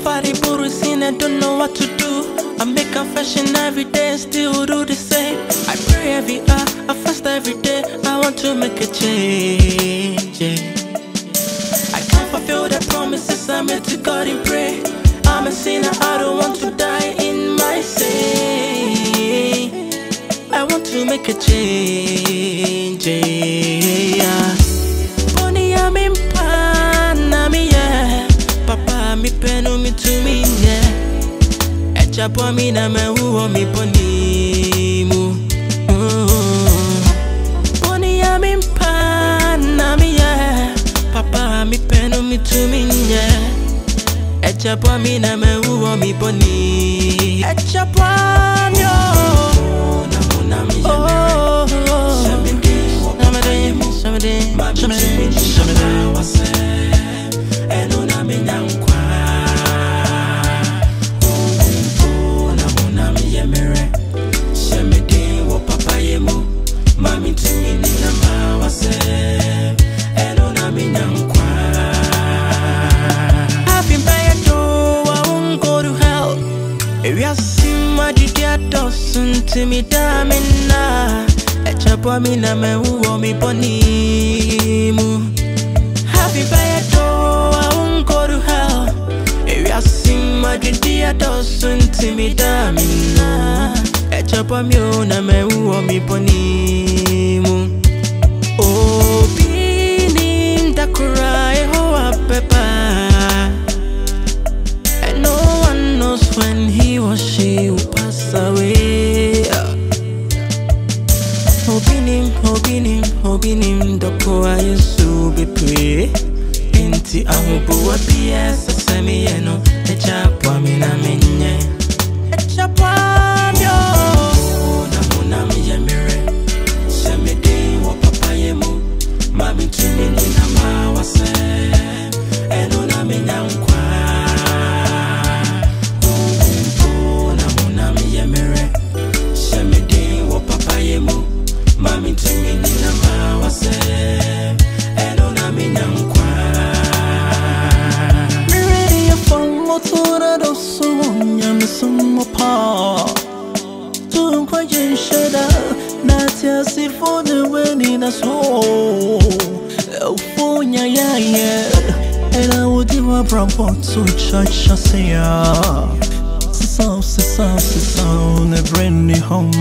Ofori Burusin, I don't know what to do. I make confession every day and still do the same. I pray every hour, I fast every day. I want to make a change. I can't fulfill the promises I made to God in prayer. I'm a sinner, I don't want to die in my sin. I want to make a change. Money I'm in Panami, yeah. Papa, me peno me to me, yeah. Echapo mi na me uo mi ponimu. Money I'm in Panami, yeah. Papa, me peno me to me, yeah. Echapo mi na me uo mi poni. Echapo mi oh. To me damina, echapo mi na me uo mi ponimu. Happy birthday, I won't go to hell. If you sing my dear doesn't to me damina, echapo mi na me uo mi ponimu. Oh, binim takura eho pepa, and no one knows when he or she will pass away. Hobinim, doko ayesu be pray. Inti ahubu wa piesa semi yeno. Echapo amina menye. Echapo amyo. Namuna miye mire. Semi de wa papa yemu. Mami tumi nina mawase. Eno na minyankwa. Namuna miye mire. Semi de wa papa yemu. Mami to me nina mawase, eno na minyankwa. Me ready a follow to the dosu, nyame sumo pa. To kwaje sheda, natia si for the wedding as so. Eufonia ya, and I would give a bravo to church asia. So, ne bring me home.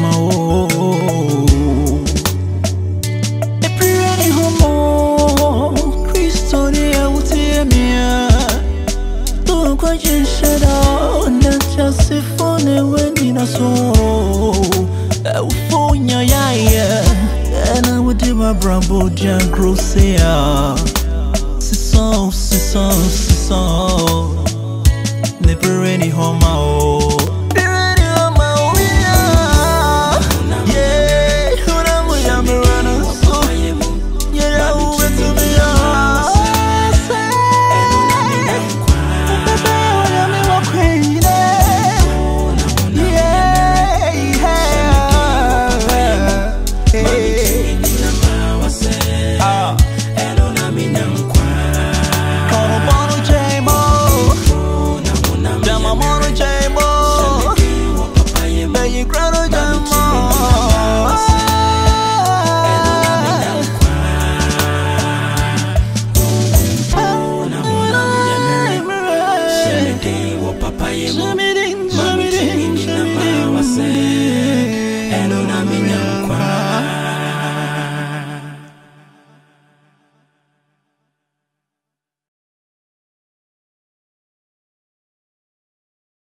Christo dia utemia. Tu kwa jinsheda, na chasi fone weni na so. Eufonia ya, and I would do my bravo jan grossia. So, ne bring me home.